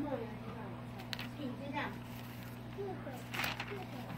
梦游地方，可以就这样。这个。